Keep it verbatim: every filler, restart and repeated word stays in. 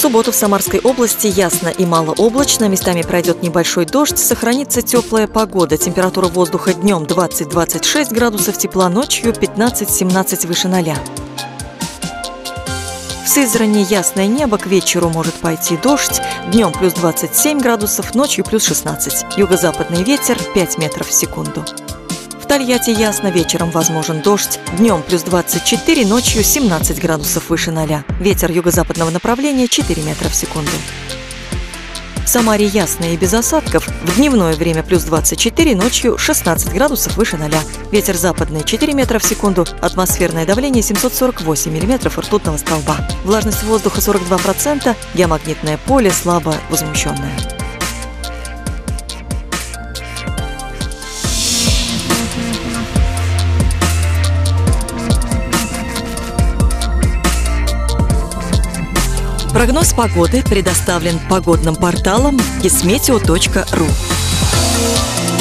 субботу в Самарской области ясно и малооблачно, местами пройдет небольшой дождь, сохранится теплая погода. Температура воздуха днем двадцать-двадцать шесть градусов тепла, ночью пятнадцать-семнадцать выше ноля. В Сызрани ясное небо, к вечеру может пойти дождь, днем плюс двадцать семь градусов, ночью плюс шестнадцать. Юго-западный ветер пять метров в секунду. В Тольятти ясно, вечером возможен дождь, днем плюс двадцать четыре, ночью семнадцать градусов выше ноля. Ветер юго-западного направления четыре метра в секунду. В Самаре ясно и без осадков, в дневное время плюс двадцать четыре, ночью шестнадцать градусов выше ноля. Ветер западный четыре метра в секунду, атмосферное давление семьсот сорок восемь миллиметров ртутного столба. Влажность воздуха сорок два процента, геомагнитное поле слабо возмущенное. Прогноз погоды предоставлен погодным порталом гисметео точка ру.